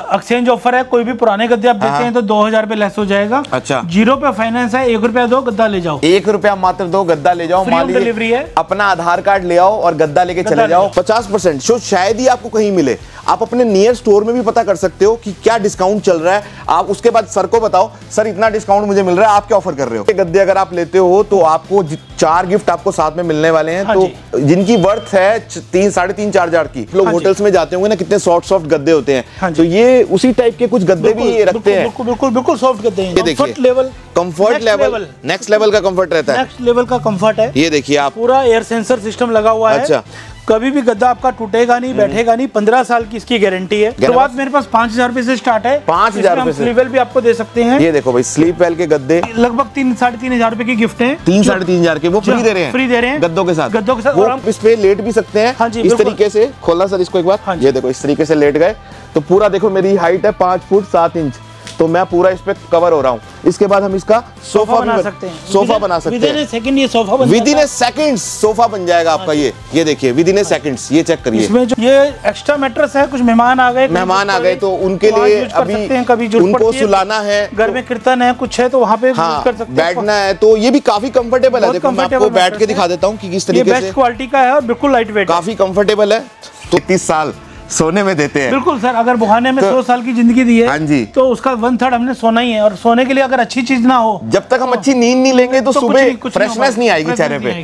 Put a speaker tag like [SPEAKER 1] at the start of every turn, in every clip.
[SPEAKER 1] Exchange offer है, कोई भी पुराने गद्दे आप देते हैं तो 2000 रुपए लेस हो जाएगा।
[SPEAKER 2] जीरो पे फाइनेंस है, 1 रुपया दो गद्दा ले जाओ।
[SPEAKER 3] 1 रुपया मात्र दो, गद्दा ले जाओ।
[SPEAKER 1] फ्री डिलीवरी है,
[SPEAKER 3] अपना आधार कार्ड ले आओ और गद्दा लेके चले जाओ। 50% जो शायद ही आपको कहीं मिले। आप अपने नियर स्टोर में भी पता कर सकते हो कि क्या डिस्काउंट चल रहा है। आप उसके बाद सर को बताओ, सर इतना डिस्काउंट मुझे मिल रहा है, आप क्या ऑफर कर रहे हो। गद्दे अगर आप लेते हो तो आपको 4 गिफ्ट आपको साथ में मिलने वाले हैं। तो जिनकी वर्थ है 3, 3.5, 4 हजार की। लोग होटल्स में जाते होंगे ना, कितने सॉफ्ट गद्दे होते हैं, तो ये उसी टाइप के कुछ गद्दे भी रखते हैं।
[SPEAKER 1] बिल्कुल सॉफ्ट गद्दे हैं।
[SPEAKER 3] ये देखिए, कंफर्ट लेवल, नेक्स्ट लेवल का कंफर्ट रहता है।
[SPEAKER 1] नेक्स्ट लेवल का कंफर्ट है।
[SPEAKER 3] ये देखिए आप,
[SPEAKER 1] पूरा एयर सेंसर सिस्टम लगा हुआ है। अच्छा, कभी भी गद्दा आपका टूटेगा नहीं, बैठेगा नहीं। 15 साल की इसकी गारंटी है। शुरुआत मेरे पास 5000 रुपए से स्टार्ट है।
[SPEAKER 3] 5000 रुपए से
[SPEAKER 1] स्लीप वेल भी आपको दे सकते हैं।
[SPEAKER 3] ये देखो भाई, स्लीप वेल के गद्दे
[SPEAKER 1] लगभग 3, 3.5 हजार रुपए की गिफ्ट है।
[SPEAKER 3] 3, 3.5 हजार के वो फ्री दे रहे हैं।
[SPEAKER 1] फ्री दे रहे हैं
[SPEAKER 3] गद्दों के साथ।
[SPEAKER 1] और हम
[SPEAKER 3] इस पे लेट भी सकते हैं।
[SPEAKER 1] हाँ जी,
[SPEAKER 3] इस तरीके से खोलना सर इसको एक बार। ये देखो, इस तरीके से लेट गए तो पूरा देखो, मेरी हाइट है 5 फुट 7 इंच, तो मैं पूरा इस पे कवर हो रहा हूँ। इसके बाद हम इसका सोफा बना सकते हैं। सोफा बना सकते हैं।
[SPEAKER 1] विदिन ए सेकंड ये सोफा बन
[SPEAKER 3] विदिन ए सेकंड सोफा बन जाएगा आपका। ये देखिए, विदिन ए सेकंड्स। ये चेक करिए,
[SPEAKER 1] इसमें जो ये एक्स्ट्रा मैट्रेस है। कुछ मेहमान आ गए तो
[SPEAKER 3] उनके लिए अभी उनको सुलाना है,
[SPEAKER 1] घर में कीर्तन है, कुछ है तो वहाँ पे यूज कर सकते हैं।
[SPEAKER 3] बैठना है तो ये भी काफी कंफर्टेबल है। देखो मैं आपको बैठ के दिखा देता हूँ कि किस तरीके से।
[SPEAKER 1] बेस्ट क्वालिटी का है और बिल्कुल लाइट वेट,
[SPEAKER 3] काफी कंफर्टेबल है। तो 30 साल सोने में देते हैं।
[SPEAKER 1] बिल्कुल सर, अगर बुखाने में 100 साल की जिंदगी दी है,
[SPEAKER 3] हाँ जी,
[SPEAKER 1] तो उसका 1/3 हमने सोना ही है। और सोने के लिए अगर अच्छी चीज ना हो,
[SPEAKER 3] जब तक हम अच्छी नींद नहीं लेंगे तो सुबह फ्रेशनेस नहीं आएगी चेहरे पे।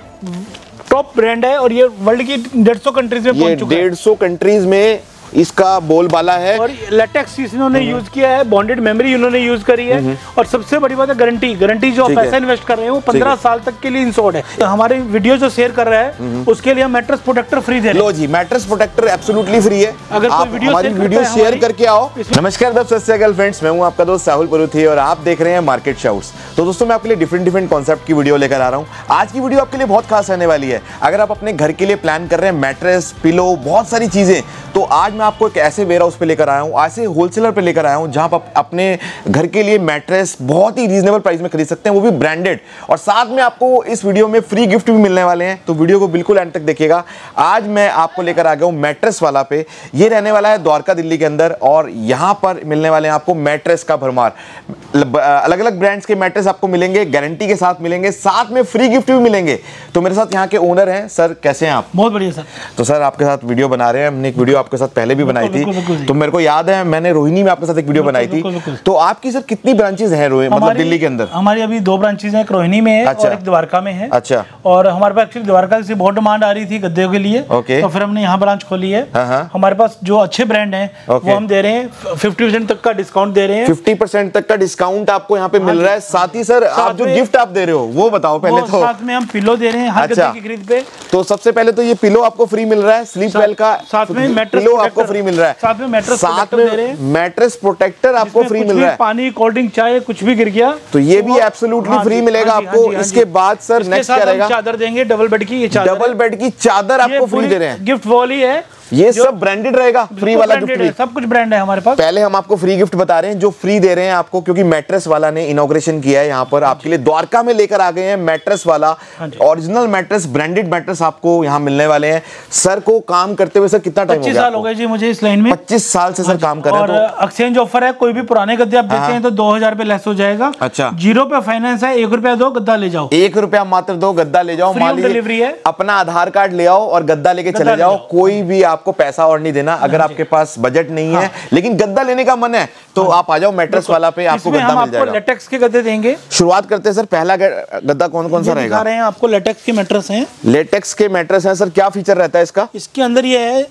[SPEAKER 1] टॉप ब्रांड है और ये वर्ल्ड की 150 कंट्रीज में पहुंच चुका है।
[SPEAKER 3] 150 कंट्रीज में इसका बोलबाला है।
[SPEAKER 1] और लेटेक्स इन्होंने यूज किया है, बॉन्डेड मेमोरी इन्होंने यूज करी है। और सबसे बड़ी बात है गारंटी जो पैसा इन्वेस्ट कर रहे हैं वो 15 साल तक के लिए इंश्योर्ड है। तो हमारे वीडियो जो शेयर कर रहा है उसके लिए हम मैट्रेस प्रोटेक्टर फ्री दे रहे हैं।
[SPEAKER 3] लो जी, मैट्रेस प्रोटेक्टर एब्सोल्युटली फ्री है।
[SPEAKER 1] अगर
[SPEAKER 3] आप हमारी वीडियो शेयर करके आओ। नमस्कार दोस्तों, फ्रेंड्स, मैं हूं आपका दोस्त साहुल परुथी और आप देख रहे हैं मार्केट शाउट्स। तो दोस्तों, मैं आपके लिए डिफरेंट कॉन्सेप्ट की वीडियो लेकर आ रहा हूं। आज की वीडियो आपके लिए बहुत खास रहने वाली है। अगर आप अपने घर के लिए प्लान कर रहे हैं, मैट्रेस, पिलो, बहुत सारी चीजें, तो आज मैं आपको एक ऐसे वेयर हाउस पे लेकर आया हूँ, ऐसे होलसेलर पे लेकर आया हूँ जहां पर आप अपने घर के लिए मैट्रेस बहुत ही रीजनेबल प्राइस में खरीद सकते हैं, वो भी ब्रांडेड। और साथ में आपको इस वीडियो में फ्री गिफ्ट भी मिलने वाले हैं, तो वीडियो को बिल्कुल एंड तक देखिएगा। आज मैं आपको लेकर आ गया हूँ मैट्रेस वाला पे। ये रहने वाला है द्वारका, दिल्ली के अंदर, और यहाँ पर मिलने वाले हैं आपको मैट्रेस का भरमार। अलग अलग ब्रांड्स के मैट्रेस आपको मिलेंगे, गारंटी के साथ मिलेंगे, साथ में फ्री गिफ्ट भी मिलेंगे। तो मेरे साथ यहाँ के ओनर हैं। सर, कैसे हैं आप?
[SPEAKER 1] बहुत बढ़िया सर।
[SPEAKER 3] तो सर, आपके साथ वीडियो बना रहे हैं। हमने एक वीडियो आपके साथ पहले भी बनाई थी, तो मेरे को याद है मैंने रोहिणी में आपके साथ एक वीडियो बनाई थी। तो आपकी सर कितनी ब्रांचेस हैं मतलब दिल्ली के अंदर?
[SPEAKER 1] हमारी अभी 2 ब्रांचेस हैं, एक रोहिणी में है और एक द्वारका में है।
[SPEAKER 3] अच्छा। और
[SPEAKER 1] हमारे पास एक्चुअली द्वारका से बहुत डिमांड आ रही थी गद्दे के लिए, तो फिर हमने यहाँ ब्रांच खोली है। हमारे पास जो अच्छे ब्रांड हैं वो हम दे रहे हैं, 50% तक का डिस्काउंट दे रहे हैं।
[SPEAKER 3] 50% तक का डिस्काउंट आपको यहाँ पे मिल रहा है। साथ ही सर, आप जो गिफ्ट आप दे रहे हो वो बताओ पहले। तो
[SPEAKER 1] साथ में हम पिलो दे रहे हैं हर गद्दे की खरीद पे।
[SPEAKER 3] तो सबसे पहले तो ये पिलो आपको फ्री मिल रहा है, स्लीप वेल का,
[SPEAKER 1] साथ में मैट्रेस
[SPEAKER 3] पिलो आपको फ्री मिल रहा है,
[SPEAKER 1] साथ में
[SPEAKER 3] मैट्रेस प्रोटेक्टर आपको फ्री मिल रहा है।
[SPEAKER 1] पानी, कोल्ड ड्रिंक, चाय कुछ भी गिर गया तो
[SPEAKER 3] ये भी एब्सोल्युटली फ्री मिलेगा आपको। इसके बाद सर नेक्स्ट क्या रहेगा?
[SPEAKER 1] चादर देंगे, डबल बेड की। ये
[SPEAKER 3] डबल बेड की चादर आपको फ्री दे रहे हैं।
[SPEAKER 1] गिफ्ट वॉली है,
[SPEAKER 3] ये सब ब्रांडेड रहेगा। फ्री वाला गिफ्ट भी
[SPEAKER 1] सब कुछ ब्रांड है हमारे पास।
[SPEAKER 3] पहले हम आपको फ्री गिफ्ट बता रहे हैं जो फ्री दे रहे हैं आपको, क्योंकि मैट्रेस वाला ने इनॉग्रेशन किया है यहाँ पर आपके लिए। द्वारका में लेकर आ गए हैं मैट्रेस वाला, ओरिजिनल मैट्रेस, ब्रांडेड मैट्रेस आपको यहाँ मिलने वाले हैं। सर को काम करते हुए सर कितना टाइम हो गया?
[SPEAKER 1] 25 साल हो गए जी मुझे इस लाइन में।
[SPEAKER 3] 25 साल से सर काम कर रहे हैं।
[SPEAKER 1] और एक्सचेंज ऑफर है, कोई भी पुराने गद्दे आप देते हैं तो 2000 रुपए लेस हो जाएगा।
[SPEAKER 3] अच्छा,
[SPEAKER 1] जीरो पे फाइनेंस है, 1 रुपया दो गद्दा ले जाओ।
[SPEAKER 3] 1 रुपया मात्र दो, गद्दा ले जाओ।
[SPEAKER 1] फ्री डिलीवरी है,
[SPEAKER 3] अपना आधार कार्ड ले आओ और गद्दा लेके चले जाओ। कोई भी आपको पैसा और नहीं देना। अगर आपके पास बजट नहीं है लेकिन गद्दा लेने का मन है तो आप आ जाओ मैट्रेस वाला पे, आपको गद्दा मिल जाएगा।
[SPEAKER 1] लेटेक्स के गद्दे देंगे।
[SPEAKER 3] शुरुआत करते हैं सर, पहला गद्दा कौन कौन सा रहेगा?
[SPEAKER 1] दिखा रहे हैं आपको, लेटेक्स के मैट्रेस हैं।
[SPEAKER 3] लेटेक्स के मैट्रेस हैं सर, क्या फीचर रहता है इसका?
[SPEAKER 1] इसके अंदर ये है,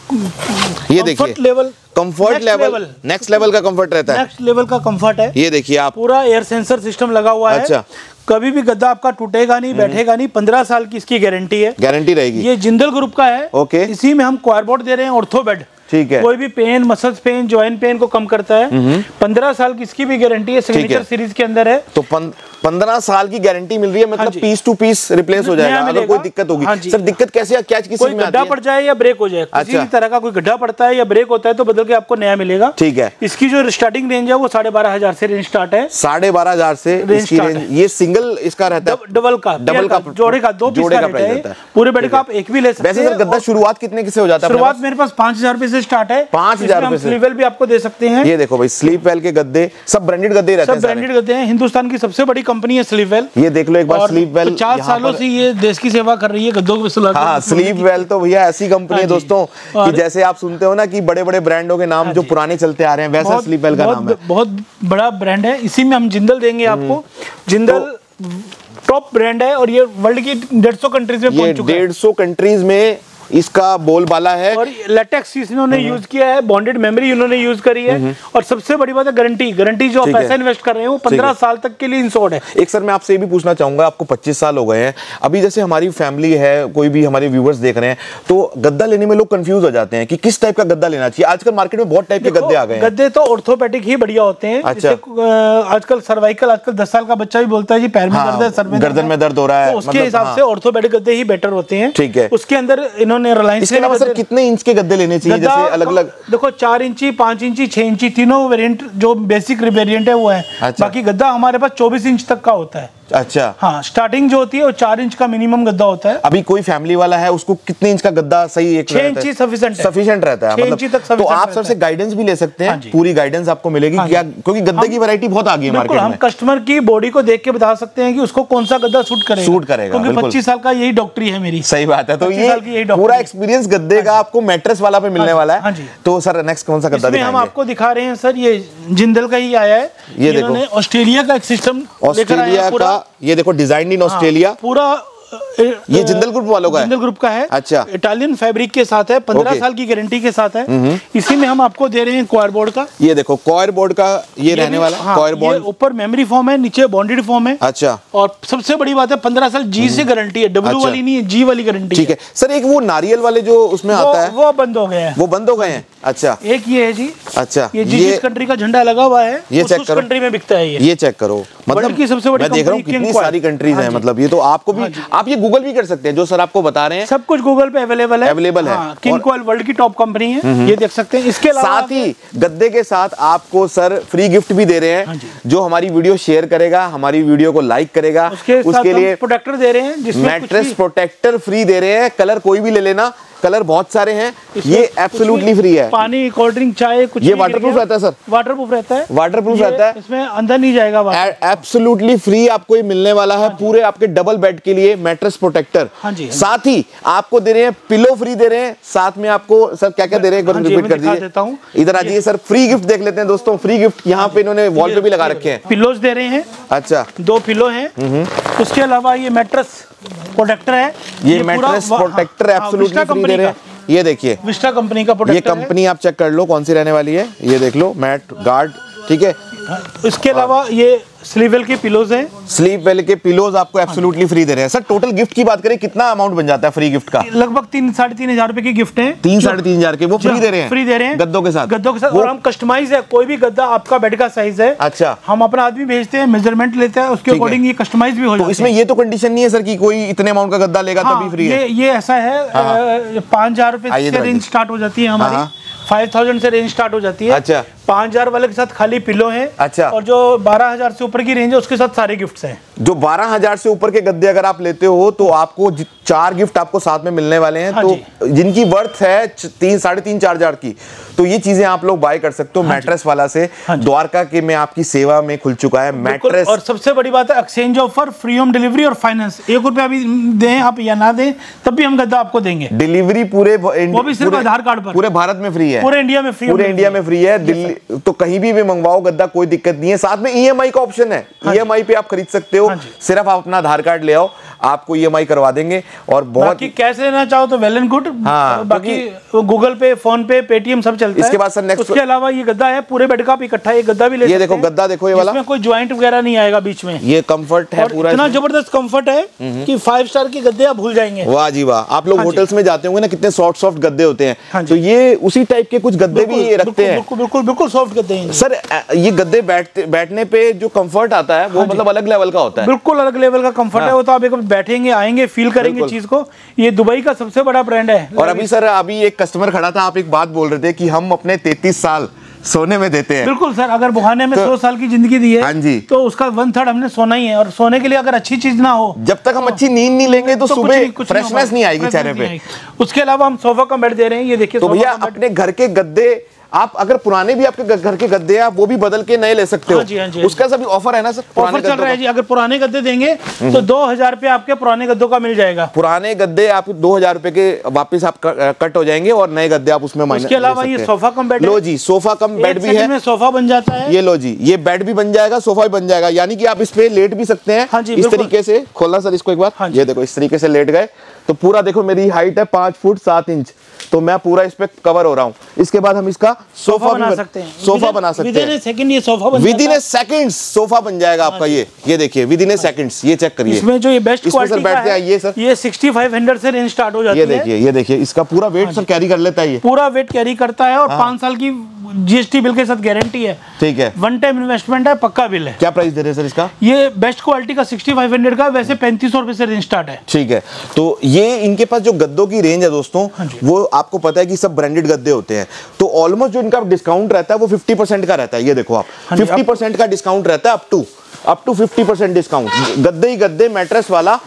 [SPEAKER 3] ये देखिए, कंफर्ट लेवल, नेक्स्ट लेवल का कंफर्ट रहता है।
[SPEAKER 1] नेक्स्ट लेवल का कंफर्ट है।
[SPEAKER 3] ये देखिए आप,
[SPEAKER 1] पूरा एयर सेंसर सिस्टम लगा हुआ है।
[SPEAKER 3] अच्छा,
[SPEAKER 1] कभी भी गद्दा आपका टूटेगा नहीं, बैठेगा नहीं। 15 साल की इसकी गारंटी है।
[SPEAKER 3] गारंटी रहेगी।
[SPEAKER 1] ये जिंदल ग्रुप का है।
[SPEAKER 3] ओके।
[SPEAKER 1] इसी में हम क्वारबोर्ड दे रहे हैं, ऑर्थो बेड।
[SPEAKER 3] ठीक है।
[SPEAKER 1] कोई भी pain, muscles pain, joint pain को कम करता है। 15 साल की इसकी भी गारंटी है, सिग्नेचर सीरीज के अंदर है।
[SPEAKER 3] तो 15 साल की गारंटी मिल रही है, मतलब पीस टू पीस रिप्लेस हो जाएगा अगर कोई दिक्कत होगी। सर दिक्कत कैसे, क्या किस चीज में
[SPEAKER 1] गड्ढा पड़ जाए या ब्रेक हो जाए, किसी तरह का कोई गड्ढा पड़ता है या ब्रेक होता है तो बदल के आपको नया मिलेगा।
[SPEAKER 3] ठीक है।
[SPEAKER 1] इसकी जो स्टार्टिंग रेंज है वो 12,500 से रेंज स्टार्ट है।
[SPEAKER 3] 12,500 से इसकी रेंज। ये सिंगल इसका रहता है,
[SPEAKER 1] डबल का जोड़े का 2 पीस का रहता है। पूरे बेड का आप एक भी ले सकते हैं।
[SPEAKER 3] वैसे सर गद्दा शुरुआत कितने से हो जाता है?
[SPEAKER 1] शुरुआत मेरे पास 5,000 रुपए से स्टार्ट है।
[SPEAKER 3] 5,000 रुपए से।
[SPEAKER 1] स्लीप वेल भी आपको दे सकते हैं।
[SPEAKER 3] ये देखो भाई स्लीप वेल के गद्दे सब ब्रांडेड गद्दे रहते हैं,
[SPEAKER 1] सब ब्रांडेड गद्दे हैं। हिंदुस्तान की सबसे बड़ी कंपनी है स्लीप वेल।
[SPEAKER 3] ये देख लो एक बार स्लीप वेल।
[SPEAKER 1] 50 सालों से ये देश की सेवा कर रही है गद्दों को।
[SPEAKER 3] हाँ, स्लीप वेल तो भैया ऐसी कंपनी है दोस्तों कि जैसे आप सुनते हो ना कि बड़े बड़े ब्रांडों के नाम जो पुराने चलते आ रहे हैं, वैसा स्लीप वेल का नाम है।
[SPEAKER 1] बहुत बड़ा ब्रांड है। इसी में हम जिंदल देंगे आपको। जिंदल टॉप ब्रांड है और ये वर्ल्ड की 150 कंट्रीज में पहुंच चुका है।
[SPEAKER 3] 150 कंट्रीज में इसका बोलबाला है।
[SPEAKER 1] और लेटेक्स इन्होंने यूज किया है, बॉन्डेड मेमोरी इन्होंने यूज करी है। और सबसे बड़ी बात है गारंटी जो आप पैसा इन्वेस्ट कर रहे हैं वो 15 साल तक के लिए इंश्योर्ड है।
[SPEAKER 3] एक सर मैं आपसे ये भी पूछना चाहूंगा, आपको 25 साल हो गए हैं, अभी जैसे हमारी फैमिली है, कोई भी हमारे व्यूवर्स देख रहे हैं, तो गद्दा लेने में लोग कंफ्यूज हो जाते हैं कि किस टाइप का गद्दा लेना चाहिए। आजकल मार्केट में बहुत टाइप के गद्दे आ गए हैं।
[SPEAKER 1] गद्दे तो ऑर्थोपेडिक ही बढ़िया होते हैं।
[SPEAKER 3] अच्छा।
[SPEAKER 1] आजकल सर्वाइकल, आजकल 10 साल का बच्चा भी बोलता है जी पैर में दर्द है, सर में
[SPEAKER 3] गर्दन में दर्द हो रहा है,
[SPEAKER 1] उसके हिसाब से ऑर्थोपेडिक गद्दे ही बेटर होते हैं।
[SPEAKER 3] ठीक है।
[SPEAKER 1] उसके अंदर इन्होंने रिलायंस
[SPEAKER 3] सर कितने इंच के गद्दे लेने चाहिए? जैसे अलग अलग
[SPEAKER 1] देखो 4 इंची, 5 इंची, 6 इंची, तीनों वेरिएंट जो बेसिक वेरिएंट है वो है।
[SPEAKER 3] अच्छा।
[SPEAKER 1] बाकी गद्दा हमारे पास 24 इंच तक का होता है।
[SPEAKER 3] अच्छा।
[SPEAKER 1] हाँ, स्टार्टिंग जो होती है वो 4 इंच का मिनिमम गद्दा होता है।
[SPEAKER 3] अभी कोई फैमिली वाला है उसको कितने इंच का गद्दा सही?
[SPEAKER 1] 6 इंची
[SPEAKER 3] सफिशिएंट रहता है। मतलब तो आप सर से गाइडेंस भी ले सकते हैं। पूरी गाइडेंस आपको मिलेगी क्या, क्योंकि गद्दे की वैरायटी बहुत आ गई है मार्केट में।
[SPEAKER 1] हम कस्टमर की बॉडी को देख के बता सकते हैं कि उसको कौन सा गद्दा सूट करेगा। क्योंकि 25 साल का यही डॉक्टरी है मेरी।
[SPEAKER 3] सही बात है। तो ये पूरा एक्सपीरियंस गद्दे का आपको मैट्रेस वाला पे मिलने वाला है। तो सर नेक्स्ट कौन सा गद्दा दिखाएंगे?
[SPEAKER 1] हम आपको दिखा रहे हैं सर, ये जिंदल का ही आया है।
[SPEAKER 3] ये देखो
[SPEAKER 1] ऑस्ट्रेलिया का एक सिस्टम,
[SPEAKER 3] ऑस्ट्रेलिया का, ये देखो डिजाइन इन ऑस्ट्रेलिया
[SPEAKER 1] पूरा।
[SPEAKER 3] ये जिंदल ग्रुप वालों का है?
[SPEAKER 1] जिंदल ग्रुप का है।
[SPEAKER 3] अच्छा।
[SPEAKER 1] इटालियन फैब्रिक के साथ है, 15 साल की गारंटी के साथ है। इसी में हम आपको दे रहे हैं कॉयर बोर्ड का।
[SPEAKER 3] ये देखो कॉयर बोर्ड का ये रहने वाला है। कॉयर बोर्ड
[SPEAKER 1] ऊपर मेमोरी फॉर्म है, नीचे बॉन्डेड फॉर्म है।
[SPEAKER 3] अच्छा।
[SPEAKER 1] और सबसे बड़ी बात है 15 साल जी से गारंटी है, डब्ल्यू वाली नहीं है, जी वाली गारंटी।
[SPEAKER 3] ठीक है सर। एक वो नारियल वाले जो उसमें आता है
[SPEAKER 1] वो बंद हो गए हैं।
[SPEAKER 3] वो बंद हो गए हैं। अच्छा।
[SPEAKER 1] एक ये है जी।
[SPEAKER 3] अच्छा।
[SPEAKER 1] ये जिस कंट्री का झंडा लगा हुआ है
[SPEAKER 3] ये चेक करो,
[SPEAKER 1] कंट्री में बिकता है।
[SPEAKER 3] ये चेक करो, मतलब
[SPEAKER 1] की सबसे बड़ी
[SPEAKER 3] मैं देख रहा हूँ कितनी सारी कंट्रीज हैं। मतलब ये तो आपको भी, आप ये गूगल भी कर सकते हैं जो सर आपको बता रहे हैं।
[SPEAKER 1] सब कुछ गूगल पे अवेलेबल है। किंग कॉइल वर्ल्ड की टॉप कंपनी है, ये देख सकते हैं। इसके अलावा
[SPEAKER 3] साथ ही गद्दे के साथ आपको सर फ्री गिफ्ट भी दे रहे हैं। जो हमारी वीडियो शेयर करेगा, हमारी वीडियो को लाइक करेगा, उसके लिए
[SPEAKER 1] प्रोटेक्टर दे रहे हैं, जिसमें
[SPEAKER 3] मैट्रेस प्रोटेक्टर फ्री दे रहे हैं। कलर कोई भी ले लेना, कलर बहुत सारे हैं। ये एब्सोल्युटली फ्री है।
[SPEAKER 1] पानी, कोल्ड ड्रिंक, चाय कुछ
[SPEAKER 3] ये वाटरप्रूफ रहता है सर?
[SPEAKER 1] वाटरप्रूफ रहता है।
[SPEAKER 3] वाटरप्रूफ रहता है,
[SPEAKER 1] इसमें अंदर नहीं जाएगा।
[SPEAKER 3] एब्सोल्युटली फ्री आपको ये मिलने वाला है। पूरे आपके डबल बेड के लिए मैट्रेस प्रोटेक्टर। साथ ही आपको दे रहे हैं पिलो फ्री दे रहे हैं। साथ में आपको सर क्या क्या दे रहे हैं, एक बार रिपीट कर दीजिए। इधर आ जाइए सर, फ्री गिफ्ट देख लेते हैं दोस्तों। फ्री गिफ्ट यहाँ पे इन्होंने वॉल पे भी लगा रखे हैं।
[SPEAKER 1] पिलोज दे रहे हैं।
[SPEAKER 3] अच्छा।
[SPEAKER 1] 2 पिलो हैं। उसके अलावा ये मैट्रेस प्रोटेक्टर है।
[SPEAKER 3] ये मैट्रेस प्रोटेक्टर एब्सोल्युटली फ्री दे रहे हैं। ये देखिए
[SPEAKER 1] विस्टा कंपनी का प्रोटेक्टर।
[SPEAKER 3] ये कंपनी आप चेक कर लो कौन सी रहने वाली है। ये देख लो, मैट गार्ड। ठीक है।
[SPEAKER 1] इसके अलावा ये स्लीप वेल के पिलोज हैं।
[SPEAKER 3] स्लीप वेल के पिलोज आपको एब्सोल्युटली फ्री दे रहे हैं। सर टोटल गिफ्ट की बात करें, कितना अमाउंट बन जाता है फ्री गिफ्ट का?
[SPEAKER 1] लगभग 3-3.5 रुपए की गिफ्ट है।
[SPEAKER 3] 3-3.5 के वो फ्री दे रहे हैं गद्दों के साथ।
[SPEAKER 1] और हम कस्टमाइज है, कोई भी गद्दा आपका बेड का साइज है।
[SPEAKER 3] अच्छा।
[SPEAKER 1] हम अपना आदमी भेजते हैं, मेजरमेंट लेते हैं, उसके अकॉर्डिंग ये कस्टमाइज भी हो जाता है।
[SPEAKER 3] इसमें ये तो कंडीशन नहीं है सर कि कोई इतने अमाउंट का गद्दा लेगा तभी फ्री है।
[SPEAKER 1] ये ऐसा है, 5,000 रुपए से रेंज स्टार्ट हो जाती है हमारी। 5,000 से रेंज स्टार्ट हो जाती है।
[SPEAKER 3] अच्छा।
[SPEAKER 1] 5,000 वाले के साथ खाली पिलो है।
[SPEAKER 3] अच्छा।
[SPEAKER 1] और जो 12,000 से ऊपर की रेंज है उसके साथ सारे गिफ्ट्स हैं।
[SPEAKER 3] जो 12,000 से ऊपर के गद्दे अगर आप लेते हो तो आपको 4 गिफ्ट आपको साथ में मिलने वाले हैं। तो जिनकी वर्थ है 3-4,000 की, तो ये चीजें आप लोग बाय कर सकते हो मैट्रेस वाला से। द्वारका के में आपकी सेवा में खुल चुका है मैट्रेस।
[SPEAKER 1] और सबसे बड़ी बात है exchange offer, free home delivery और फाइनेंस। 1 रुपया भी दें आप या ना दें तब भी हम गद्दा आपको देंगे।
[SPEAKER 3] डिलीवरी पूरे,
[SPEAKER 1] वो भी सिर्फ आधार कार्ड पर,
[SPEAKER 3] पूरे भारत में फ्री है।
[SPEAKER 1] पूरे इंडिया में फ्री,
[SPEAKER 3] पूरे इंडिया में फ्री है। दिल्ली तो कहीं भी मंगवाओ गद्दा, कोई दिक्कत नहीं है। साथ में ईएमआई का ऑप्शन है, ईएमआई पे आप खरीद सकते हो। सिर्फ आप अपना आधार कार्ड ले आओ, आपको ईएमआई करवा देंगे। और बहुत
[SPEAKER 1] कैश लेना चाहो तो वेल एंड गुड। बाकी Google Pay, PhonePe, Paytm सब चलता है।
[SPEAKER 3] इसके बाद सर नेक्स्ट,
[SPEAKER 1] उसके अलावा ये गद्दा है पूरे बेड का, आप इकट्ठा ये गद्दा भी ले सकते हैं।
[SPEAKER 3] ये देखो गद्दा देखो, ये वाला,
[SPEAKER 1] इसमें कोई जॉइंट वगैरह नहीं आएगा बीच में।
[SPEAKER 3] ये कंफर्ट है पूरा,
[SPEAKER 1] इतना जबरदस्त कंफर्ट है कि 5 स्टार के गद्दे आप भूल जाएंगे।
[SPEAKER 3] वाह जी वाह। आप लोग होटल्स में जाते होंगे ना, कितने सॉफ्ट गद्दे होते हैं, तो ये उसी टाइप के कुछ गद्दे भी रखते हैं।
[SPEAKER 1] बिल्कुल बिल्कुल सॉफ्ट गद्दे हैं
[SPEAKER 3] सर। ये गद्दे बैठने पे जो कंफर्ट आता है वो मतलब अलग लेवल का होता है।
[SPEAKER 1] बिल्कुल अलग लेवल का कंफर्ट है वो, तो आप एक बैठेंगे, आएंगे, फील करेंगे चीज को। ये दुबई का सबसे बड़ा ब्रांड है।
[SPEAKER 3] और अभी सर, अभी एक कस्टमर खड़ा था, आप एक बात बोल रहे थे कि हम अपने 33 साल सोने में देते हैं।
[SPEAKER 1] बिल्कुल सर, अगर बुहाने में 100 साल की जिंदगी दी है,
[SPEAKER 3] हाँ जी,
[SPEAKER 1] तो उसका 1/3 हमने सोना ही है। और सोने के लिए अगर अच्छी चीज ना हो,
[SPEAKER 3] जब तक हम अच्छी नींद नहीं लेंगे तो सुबह फ्रेशनेस नहीं आएगी चेहरे पे।
[SPEAKER 1] उसके अलावा हम सोफा का बेड दे रहे हैं, ये देखिए।
[SPEAKER 3] तो भैया अपने घर के गद्दे, आप अगर पुराने भी आपके घर के गद्दे हैं वो भी बदल के नए ले सकते हो।
[SPEAKER 1] हाँ जी,
[SPEAKER 3] उसका सभी ऑफर है ना सर?
[SPEAKER 1] ऑफर चल रहा है जी। अगर पुराने गद्दे देंगे तो 2000 रुपये आपके पुराने गद्दों का मिल जाएगा।
[SPEAKER 3] पुराने गद्दे आप 2000 रुपए के वापस आप कट हो जाएंगे और नए गद्दे आप उसमें माइनस।
[SPEAKER 1] उसके अलावा ये सोफा कम बेड,
[SPEAKER 3] लो जी, सोफा कम बेड भी है,
[SPEAKER 1] सोफा बन जाता है।
[SPEAKER 3] ये लो जी, ये बेड भी बन जाएगा, सोफा भी बन जाएगा, यानी कि आप इस पे लेट भी सकते हैं।
[SPEAKER 1] हाँ जी,
[SPEAKER 3] इस तरीके से खोलना सर इसको एक बार। ये देखो, इस तरीके से लेट गए तो पूरा देखो, मेरी हाइट है 5 फुट 7 इंच, तो मैं पूरा इस पे कवर हो रहा हूँ। इसके बाद हम इसका सोफा बना सकते हैं, सोफा बना सकते हैं।
[SPEAKER 1] विद इन ए सेकंड ये सोफा बन
[SPEAKER 3] within a second sofa बन जाएगा आपका। ये देखिए, विद इन ए सेकंड्स, ये चेक करिए।
[SPEAKER 1] इसमें जो ये बेस्ट क्वालिटी का है,
[SPEAKER 3] ये सर,
[SPEAKER 1] ये 6500 से रेंज स्टार्ट हो जाती है।
[SPEAKER 3] ये देखिए, इसका पूरा वेट सर कैरी कर लेता है, ये
[SPEAKER 1] पूरा वेट कैरी करता है। और 5 साल की जीएसटी बिल के साथ गारंटी है।
[SPEAKER 3] ठीक है,
[SPEAKER 1] 1 टाइम इन्वेस्टमेंट है, पक्का बिल है।
[SPEAKER 3] क्या प्राइस दे रहे हैं सर इसका?
[SPEAKER 1] ये बेस्ट क्वालिटी का 6500 का, वैसे 3500 रुपए से रेंज स्टार्ट है।
[SPEAKER 3] ठीक है, तो ये इनके पास जो गद्दों की रेंज है दोस्तों, वो आपको पता है कि सब ब्रांडेड गद्दे होते हैं। तो ऑलमोस्ट जो इनका डिस्काउंट रहता है वो 50% का रहता है। ये देखो आप, 50% का डिस्काउंट रहता है, अप टू 50% डिस्काउंट। गद्दे ही गद्दे, मैट्रेस वाला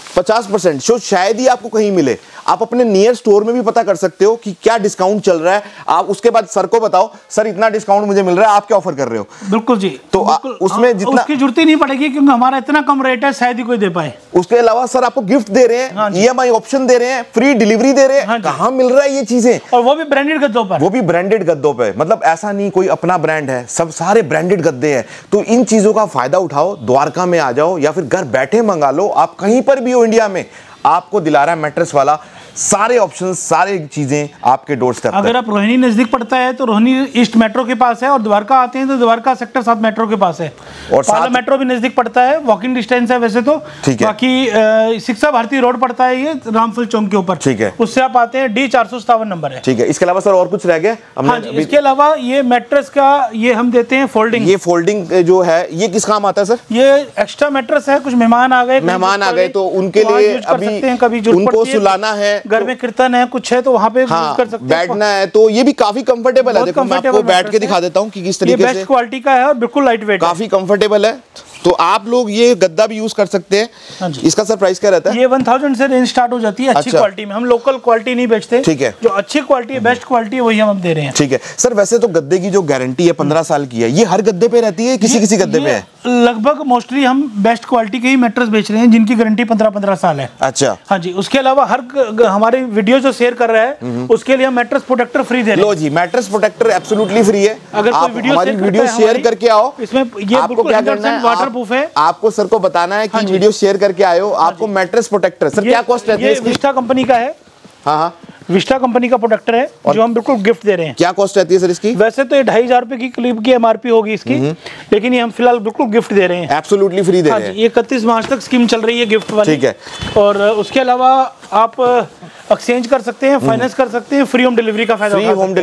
[SPEAKER 3] 50%, जो शायद ही आपको कहीं मिले। आप अपने नियर स्टोर में भी पता कर सकते हो कि क्या डिस्काउंट चल रहा है। आप उसके बाद सर को बताओ, सर इतना डिस्काउंट मुझे मिल रहा है, आप क्या ऑफर कर रहे हो?
[SPEAKER 1] बिल्कुल जी,
[SPEAKER 3] तो उसमें जितना
[SPEAKER 1] उसकी जरूरत ही नहीं पड़ेगी, क्योंकि हमारा इतना कम रेट है, शायद ही कोई दे पाए।
[SPEAKER 3] उसके अलावा सर आपको गिफ्ट दे रहे हैं, EMI ऑप्शन दे रहे हैं, फ्री डिलीवरी दे रहे हैं। कहाँ मिल रहा है ये चीजें?
[SPEAKER 1] और वो भी ब्रांडेड गद्दों पर,
[SPEAKER 3] वो भी ब्रांडेड गद्दों पे। मतलब ऐसा नहीं कोई अपना ब्रांड है, सब सारे ब्रांडेड गद्दे हैं। तो इन चीजों का फायदा उठाओ, द्वारका में आ जाओ या फिर घर बैठे मंगा लो। आप कहीं पर भी हो इंडिया में, आपको दिला रहा है मैट्रेस वाला सारे ऑप्शन, सारी चीजें आपके डोर स्टेप।
[SPEAKER 1] अगर आप रोहिणी नजदीक पड़ता है तो रोहिणी ईस्ट मेट्रो के पास है, और द्वारका आते हैं तो द्वारका सेक्टर 7 मेट्रो के पास है, और पाला मेट्रो भी नजदीक पड़ता है, वॉकिंग डिस्टेंस है वैसे तो। ठीक है, बाकी शिक्षा भारती रोड पड़ता है, ये रामफल चौक के ऊपर। ठीक है, उससे आप आते हैं, D457 नंबर है। ठीक है,
[SPEAKER 3] इसके अलावा सर और कुछ रह गया?
[SPEAKER 1] हाँ जी, इसके अलावा ये मैट्रेस का ये हम देते हैं फोल्डिंग।
[SPEAKER 3] ये फोल्डिंग जो है, ये किस काम आता है सर?
[SPEAKER 1] ये एक्स्ट्रा मैट्रेस है, कुछ मेहमान आ गए तो उनके लिए अभी कभी
[SPEAKER 3] उनको सुलाना है,
[SPEAKER 1] घर में कीर्तन है, कुछ है तो वहाँ पे यूज कर सकते हैं,
[SPEAKER 3] बैठना है, तो ये भी काफी कंफर्टेबल है। देखो मैं आपको बैठ के दिखा देता हूँ कि किस तरीके से
[SPEAKER 1] बेस्ट क्वालिटी का है और बिल्कुल लाइट वेट,
[SPEAKER 3] काफी कंफर्टेबल है। तो आप लोग ये गद्दा भी यूज कर सकते हैं। हाँ जी। इसका सर प्राइस क्या रहता है?
[SPEAKER 1] ये 1000 से रेंज स्टार्ट हो जाती है अच्छी क्वालिटी में। हम लोकल क्वालिटी नहीं बेचते। ठीक है, जो अच्छी क्वालिटी है, बेस्ट क्वालिटी है, वही हम दे रहे हैं।
[SPEAKER 3] ठीक है सर, वैसे तो गद्दे की जो गारंटी है 15 साल की है, ये हर गद्दे पे रहती है, किसी गद्दे पे है?
[SPEAKER 1] लगभग मोस्टली हम बेस्ट क्वालिटी के ही मैट्रेस बेच रहे हैं जिनकी गारंटी 15 साल है।
[SPEAKER 3] अच्छा,
[SPEAKER 1] हाँ जी। उसके अलावा हर हमारे वीडियो जो शेयर कर रहा है उसके लिए हम मैट्रेस प्रोटेक्टर फ्री दे रहे हैं।
[SPEAKER 3] लो जी, मैट्रेस प्रोटेक्टर एब्सोल्युटली फ्री है।
[SPEAKER 1] अगर कोई
[SPEAKER 3] वीडियो शेयर करके आओ,
[SPEAKER 1] इसमें ये
[SPEAKER 3] आपको क्या करना है,
[SPEAKER 1] वाटरप्रूफ है।
[SPEAKER 3] आपको सर को बताना है कि वीडियो शेयर करके आए हो, आपको मैट्रेस प्रोटेक्टर। सर क्या कॉस्ट रहती है इसकी?
[SPEAKER 1] विस्टा कंपनी का है।
[SPEAKER 3] हाँ,
[SPEAKER 1] विस्टा कंपनी का प्रोडक्टर है जो हम बिल्कुल गिफ्ट दे रहे हैं।
[SPEAKER 3] क्या कॉस्ट रहती है सर इसकी?
[SPEAKER 1] वैसे तो ये 2500 रुपए की करीब की MRP होगी इसकी, लेकिन ये हम फिलहाल बिल्कुल गिफ्ट दे रहे हैं,
[SPEAKER 3] एब्सोल्युटली फ्री दे रहे हैं।
[SPEAKER 1] ये 31 मार्च तक स्कीम चल रही है गिफ्ट वाली। ठीक है, और उसके अलावा आप एक्सचेंज कर सकते हैं, फाइनेंस कर सकते हैं, फ्री होम डिलीवरी का फायदा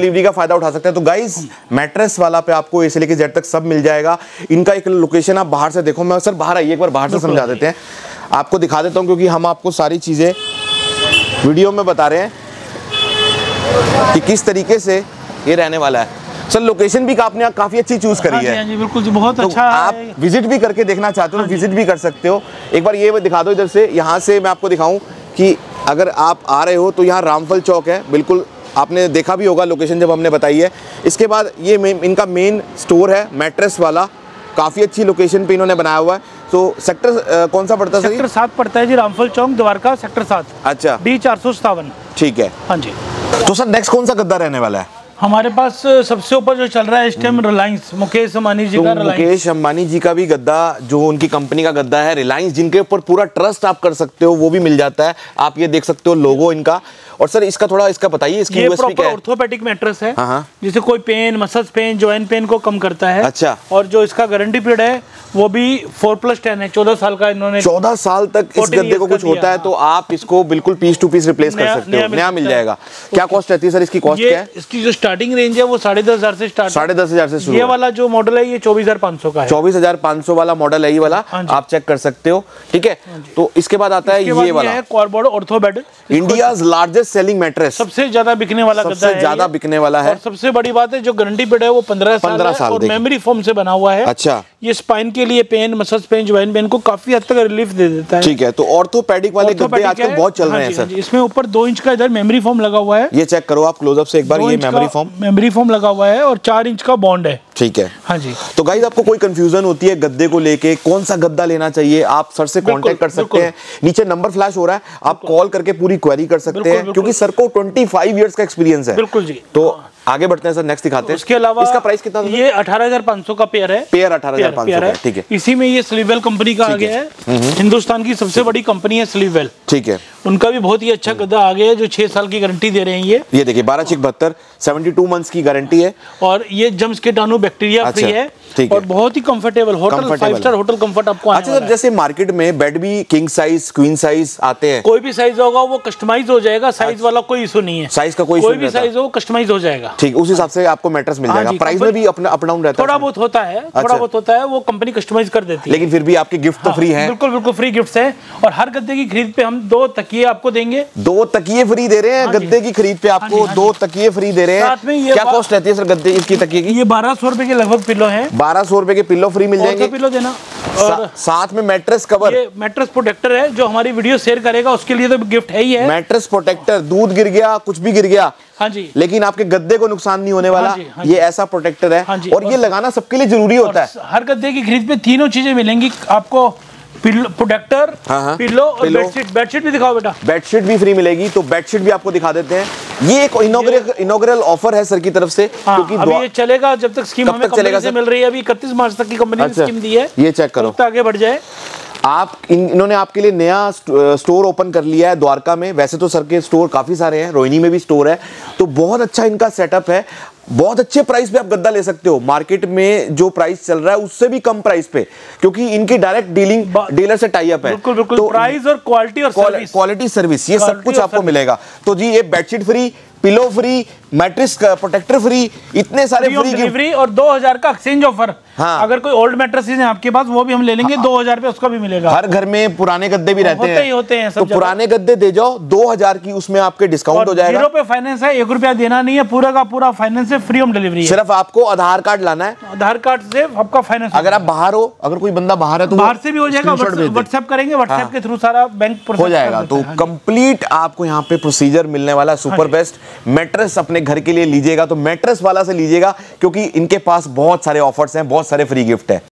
[SPEAKER 3] उठा सकते हैं। तो गाइस, मैट्रेस वाला पे आपको ए से लेके जेड तक सब मिल जाएगा। इनका एक लोकेशन आप बाहर से देखो, मैं सर बाहर आइए एक बार, बाहर से समझा देते हैं, आपको दिखा देता हूँ, क्योंकि हम आपको सारी चीजें वीडियो में बता रहे हैं कि किस तरीके से ये रहने वाला है। सर लोकेशन भी आपने काफी अच्छी चूज करी है।
[SPEAKER 1] हाँ जी, बिल्कुल जी, बहुत
[SPEAKER 3] तो
[SPEAKER 1] अच्छा
[SPEAKER 3] आप विजिट भी करके देखना चाहते हो तो विजिट भी कर सकते हो। एक बार ये दिखा दो इधर से, यहाँ से मैं आपको दिखाऊं कि अगर आप आ रहे हो तो यहाँ रामफल चौक है, बिल्कुल आपने देखा भी होगा लोकेशन जब हमने बताई है। इसके बाद ये इनका मेन स्टोर है मैट्रेस वाला, काफ़ी अच्छी लोकेशन पे इन्होंने बनाया हुआ है। तो सेक्टर कौन सा पड़ता है?
[SPEAKER 1] सेक्टर 7 पड़ता है जी, रामफल चौक द्वारका सेक्टर 7।
[SPEAKER 3] अच्छा,
[SPEAKER 1] D457।
[SPEAKER 3] ठीक है,
[SPEAKER 1] हाँ जी।
[SPEAKER 3] तो सर नेक्स्ट कौन सा गद्दा रहने वाला है?
[SPEAKER 1] हमारे पास सबसे ऊपर जो चल रहा है इस टाइम रिलायंस, मुकेश अंबानी जी का।
[SPEAKER 3] मुकेश अंबानी जी का भी गद्दा, जो उनकी कंपनी का गद्दा है, रिलायंस जिनके ऊपर पूरा ट्रस्ट आप कर सकते हो, वो भी मिल जाता है। आप ये देख सकते हो लोगो इनका। और सर इसका थोड़ा इसका बताइए, इसकी यूएसपी क्या है?
[SPEAKER 1] ऑर्थोपेडिक मैट्रेस है, जिसे कोई pain, muscles pain, joint pain को कम करता है।
[SPEAKER 3] अच्छा,
[SPEAKER 1] और जो इसका गारंटी पीरियड है वो भी 4+10 है, 14 साल का इन्होंने।
[SPEAKER 3] 14 साल तक इस गद्दे को कुछ होता है तो आप इसको बिल्कुल पीस टू पीस रिप्लेस कर सकते हो, नया मिल जाएगा। क्या कॉस्ट रहती है सर इसकी? कॉस्ट क्या है
[SPEAKER 1] इसकी? जो स्टार्टिंग रेंज है वो 10,500 से स्टार्ट,
[SPEAKER 3] 10,500 से शुरू।
[SPEAKER 1] ये वाला जो मॉडल है ये 24,500 का है।
[SPEAKER 3] 24,500 वाला मॉडल है ये वाला, आप चेक कर सकते हो। ठीक है, तो इसके बाद आता है ये वाला
[SPEAKER 1] coir board ortho bed,
[SPEAKER 3] India's largest selling mattress,
[SPEAKER 1] सबसे ज्यादा बिकने वाला गद्दा है,
[SPEAKER 3] सबसे ज्यादा बिकने वाला है।
[SPEAKER 1] और सबसे बड़ी बात है जो गारंटी बेड है वो 15 साल और मेमोरी फोम से बना हुआ है।
[SPEAKER 3] अच्छा,
[SPEAKER 1] ये स्पाइन के लिए pain, muscle pain, joint pain को काफी हद तक रिलीफ दे देता है।
[SPEAKER 3] ठीक है, तो ऑर्थोपेडिक वाले गद्दे आजकल बहुत चल रहे हैं सर।
[SPEAKER 1] इसमें ऊपर 2 इंच का इधर मेमोरी फोम लगा हुआ है,
[SPEAKER 3] ये चेक करो आप क्लोजअप से एक बार, ये मेमोरी फोम
[SPEAKER 1] लगा हुआ है और 4 इंच का बॉन्ड है।
[SPEAKER 3] ठीक है,
[SPEAKER 1] हाँ जी।
[SPEAKER 3] तो गाइस आपको कोई कंफ्यूजन होती है गद्दे को लेके, कौन सा गद्दा लेना चाहिए, आप सर से कांटेक्ट कर सकते हैं। नीचे नंबर फ्लैश हो रहा है, आप कॉल करके पूरी क्वेरी कर सकते हैं, क्योंकि सर को 25 इयर्स का एक्सपीरियंस है।
[SPEAKER 1] बिल्कुल जी।
[SPEAKER 3] तो आगे बढ़ते हैं सर, नेक्स्ट दिखाते हैं।
[SPEAKER 1] उसके अलावा
[SPEAKER 3] इसका प्राइस कितना?
[SPEAKER 1] ये 18,500 का पेयर है।
[SPEAKER 3] पेयर 18,500 है। ठीक है,
[SPEAKER 1] इसी में ये स्लीववेल कंपनी का आ गया है, हिंदुस्तान की सबसे बड़ी कंपनी है स्लीववेल।
[SPEAKER 3] ठीक है,
[SPEAKER 1] उनका भी बहुत ही अच्छा गद्दा आ गया है जो 6 साल की गारंटी दे रहे हैं। ये देखिए
[SPEAKER 3] 12/72, 72 मंथ्स की गारंटी है और
[SPEAKER 1] ये जम्स कीटाणु बैक्टीरिया फ्री है और बहुत ही comfortable hotel, 5 star hotel comfort आपको आने वाला है।
[SPEAKER 3] जैसे मार्केट में बेड भी किंग साइज, क्वीन साइज आते हैं,
[SPEAKER 1] कोई भी साइज होगा वो कस्टमाइज हो जाएगा, साइज वाला कोई इशू नहीं है,
[SPEAKER 3] साइज का कोई
[SPEAKER 1] भी साइज हो कस्टमाइज हो जाएगा।
[SPEAKER 3] ठीक, उस हिसाब से आपको मैट्रेस मिल जाएगा। प्राइस में भी अपना अप डाउन रहता है,
[SPEAKER 1] थोड़ा बहुत होता है, थोड़ा बहुत होता है, वो कंपनी कस्टमाइज कर देती है,
[SPEAKER 3] लेकिन फिर भी आपके गिफ्ट तो फ्री है।
[SPEAKER 1] बिल्कुल बिल्कुल फ्री गिफ्ट है। और हर गद्दे की खरीद पे हम 2 तकिए आपको देंगे,
[SPEAKER 3] 2 तकिए फ्री दे रहे हैं। गद्दे की खरीद पे आपको 2 तकिए फ्री दे रहे हैं। क्या कॉस्ट रहती है सर गद्दे इसकी तकिए की?
[SPEAKER 1] ये 1200 रुपए के लगभग पिलो है।
[SPEAKER 3] 1200 रुपए के पिलो फ्री मिल जाएंगे,
[SPEAKER 1] पिलो देना
[SPEAKER 3] और साथ में मैट्रेस कवर,
[SPEAKER 1] ये मैट्रेस प्रोटेक्टर है जो हमारी वीडियो शेयर करेगा उसके लिए तो गिफ्ट है ही है।
[SPEAKER 3] मैट्रेस प्रोटेक्टर, दूध गिर गया, कुछ भी गिर गया,
[SPEAKER 1] हाँ जी,
[SPEAKER 3] लेकिन आपके गद्दे को नुकसान नहीं होने वाला।
[SPEAKER 1] हाँ जी,
[SPEAKER 3] ये ऐसा प्रोटेक्टर है।
[SPEAKER 1] हाँ जी,
[SPEAKER 3] और ये लगाना सबके लिए जरूरी होता है।
[SPEAKER 1] हर गद्दे की खरीद पे 3 चीजें मिलेंगी आपको, प्रोटेक्टर, पिलो और बेडशीट। बेडशीट भी दिखाओ बेटा।
[SPEAKER 3] बेडशीट भी फ्री मिलेगी, तो बेडशीट भी आपको दिखा देते हैं। ये एक इनॉग्रेल ऑफर है सर की तरफ से, क्योंकि
[SPEAKER 1] अभी ये चलेगा जब तक स्कीम हमें कंपनी से मिल रही है। अभी 31 मार्च तक की कंपनी ने स्कीम दी है,
[SPEAKER 3] ये चेक करो,
[SPEAKER 1] आगे बढ़ जाए।
[SPEAKER 3] आप इन्होंने आपके लिए नया स्टोर ओपन कर लिया है द्वारका में। वैसे तो सर के स्टोर काफी सारे हैं, रोहिणी में भी स्टोर है, तो बहुत अच्छा इनका सेटअप है। बहुत अच्छे प्राइस पे आप गद्दा ले सकते हो। मार्केट में जो प्राइस चल रहा है उससे भी कम प्राइस पे, क्योंकि इनकी डायरेक्ट डीलर से टाई अप है।
[SPEAKER 1] बिल्कुल बिल्कुल, तो प्राइस और क्वालिटी और
[SPEAKER 3] क्वालिटी सर्विस ये सब कुछ आपको मिलेगा। तो जी ये bedsheet free, pillow free, mattress protector free, इतने सारे फ्री
[SPEAKER 1] डिलीवरी और 2000 का एक्सचेंज ऑफर।
[SPEAKER 3] हाँ, अगर
[SPEAKER 1] कोई ओल्ड मैट्रेस है आपके पास वो भी हम ले लेंगे। 2000 पे उसका भी मिलेगा।
[SPEAKER 3] हर घर में पुराने गद्दे भी रहते हैं, तो पुराने गद्दे दे जाओ 2000 की, उसमें आपके डिस्काउंट हो जाएगा।
[SPEAKER 1] 0 पे फाइनेंस है, 1 रुपया देना नहीं है, पूरा का पूरा फाइनेंस है, फ्री होम डिलीवरी है।
[SPEAKER 3] सिर्फ आपको आधार कार्ड लाना है,
[SPEAKER 1] आधार कार्ड से आपका फाइनेंस।
[SPEAKER 3] अगर आप बाहर हो, अगर कोई बंदा बाहर है तो
[SPEAKER 1] बाहर से भी हो जाएगा, व्हाट्सएप करेंगे, व्हाट्सएप के थ्रू सारा बैंक
[SPEAKER 3] हो जाएगा। तो कंप्लीट आपको यहाँ पे प्रोसीजर मिलने वाला, सुपर बेस्ट मैट्रेस अपने घर के लिए लीजिएगा तो मैट्रेस वाला से लीजिएगा, क्योंकि इनके पास बहुत सारे ऑफर्स हैं, बहुत सारे फ्री गिफ्ट है।